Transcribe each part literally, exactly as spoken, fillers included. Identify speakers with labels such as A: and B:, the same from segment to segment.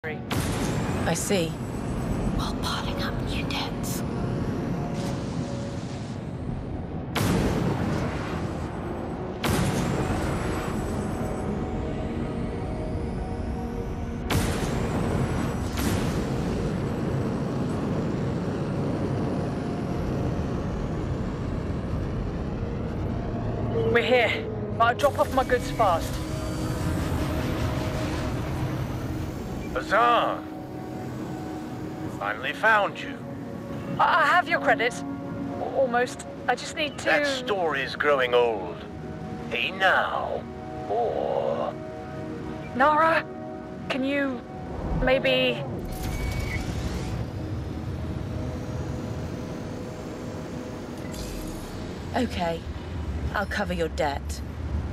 A: I see.
B: While piling up new debts.
C: We're here, but I'll drop off my goods fast.
D: Huzzah! Finally found you.
C: I, I have your credits. A- almost. I just need to...
D: That story's growing old. Hey now, or...
C: Nara, can you... maybe...
A: Okay. I'll cover your debt.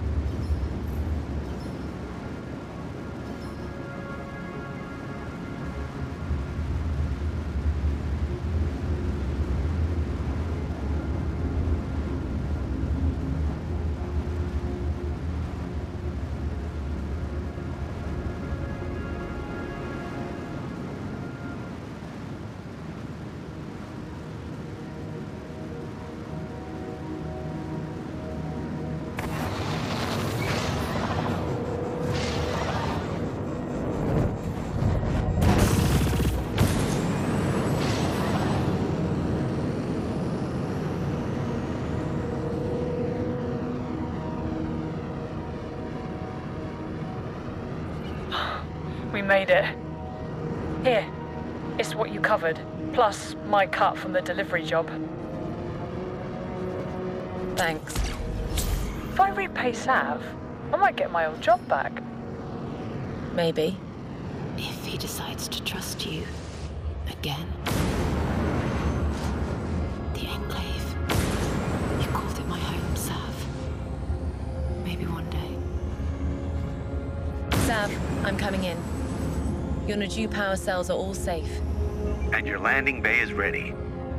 C: We made it. Here, it's what you covered, plus my cut from the delivery job.
A: Thanks.
C: If I repay Sav, I might get my old job back.
A: Maybe.
B: If he decides to trust you again. The Enclave. You called it my home, Sav. Maybe one day.
A: Sav, I'm coming in. Your Najuu power cells are all safe.
E: And your landing bay is ready.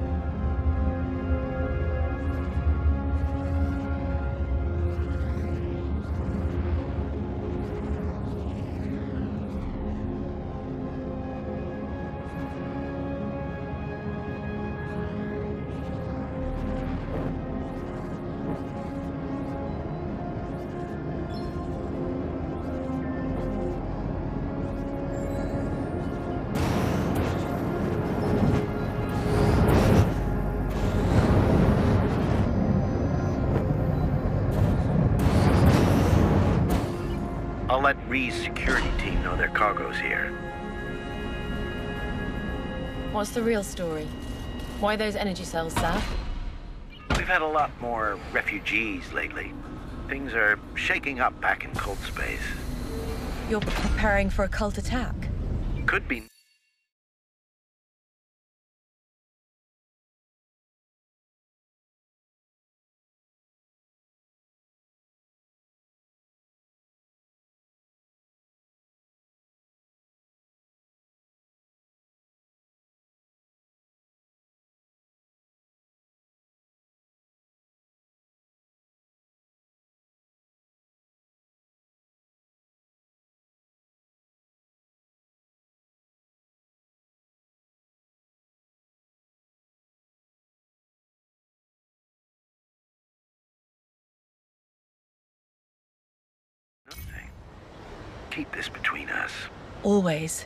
E: I'll let Ree's security team know their cargo's here.
A: What's the real story? Why those energy cells, Sav?
E: We've had a lot more refugees lately. Things are shaking up back in Cold Space.
A: You're preparing for a cult attack?
E: Could be. Nothing. Keep this between us.
A: Always.